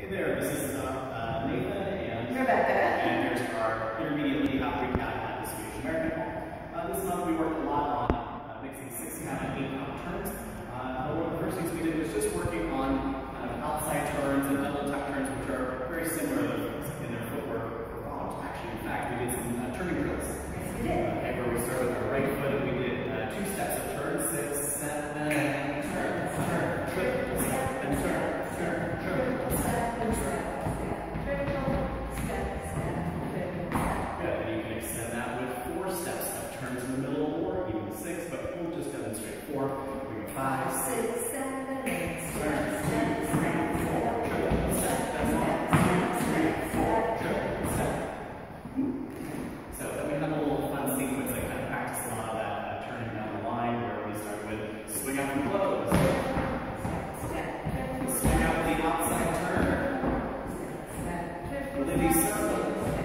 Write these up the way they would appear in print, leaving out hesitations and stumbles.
Hey there, this is Nathan and Rebecca. And here's our intermediate Lindy hop recap at the Swedish American Hall. This month we worked a lot on mixing 6-count and 8-count turns. One of the first things we did was just working on outside turns and double tuck turns, which are very similar in their footwork for volleys. Actually, in fact, we did some turning drills. Yes, we did. Okay, where we started with our right foot and we did 2 steps of turn, 6, 7, turn, turn, and turn, turn, turn. Good, and you can extend that with 4 steps of turns in the middle or even 6, but we'll just demonstrate 4. We go 5, 6, 7, 8, turn, 2, 3, 4, triple step, that's 1, 2, 3, 4, triple step. So then we have a little fun sequence that kind of practice a lot of that turning down the line where we start with swing out and close. Swing out the outside turn. Lindy circle.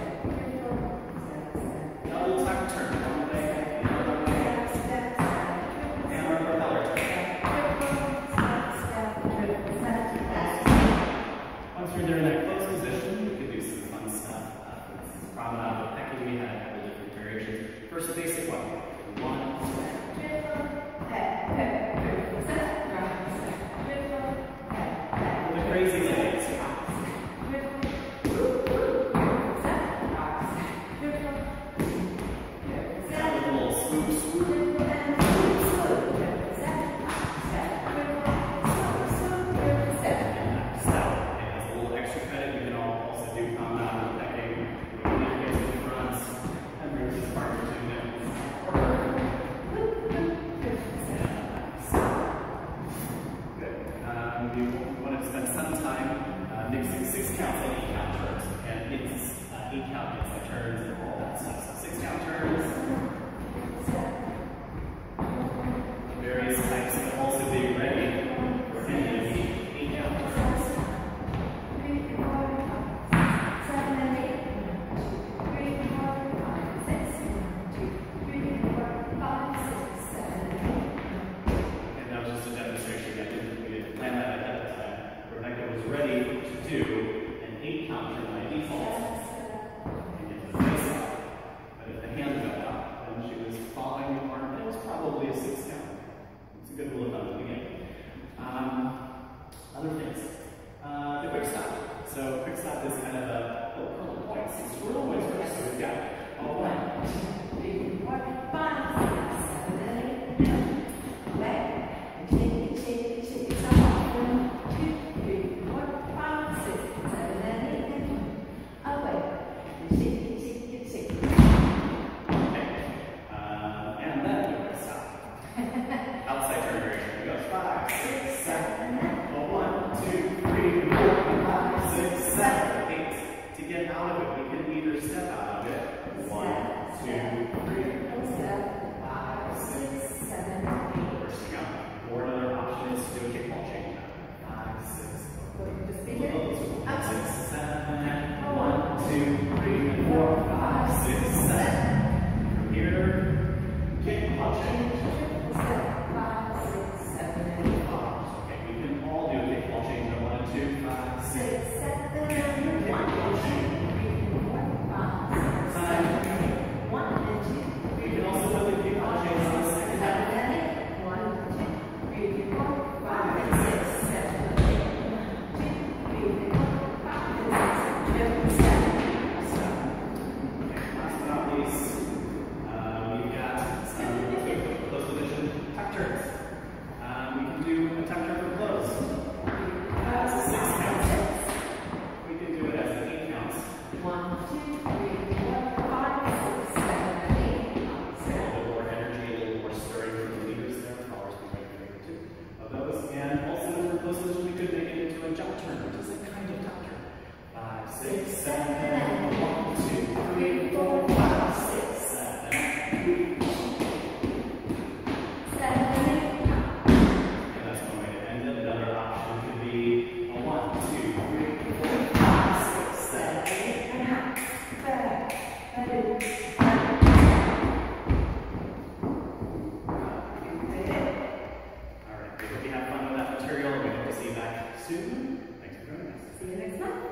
Double tuck turn. One way, the other way. And our propeller turn. Once you're there in that close position, you can do some fun stuff. Promenade with pecking, we had a couple different variations. First, the basic one. 1, the crazy legs. We want to spend some time mixing 6-count and 8-count turns, and it's 8-count hits the turns and all that stuff. So 6-count turns, various types, but also being ready for any of the 8-count turns. And that was just a demonstration. I didn't plan that ahead of time. Rebecca was ready to do an 8-count turn by default and get the face out. But if the hand got out, then she was following the arm. It was probably a 6-count. It's a good rule of thumb to begin. Other things. The quick stop. So quick stop is kind of a little points. It's real points first. So we've got 1, 2, 3, 4, 5, 6, 7, 8, 9. Outside turn variation. We go 5, 6, 7. 1, 2, 3, 4, 5, 6, 7, 8. To get out of it, we can either step out of it. 1, 2, 3, 5, 6, 7, 8. Or swing out. Or another option is to do a kickball change. 5, 6, 7. 1, 2, 3, 4, 5, 6, 7. From here, kickball change. See you next is not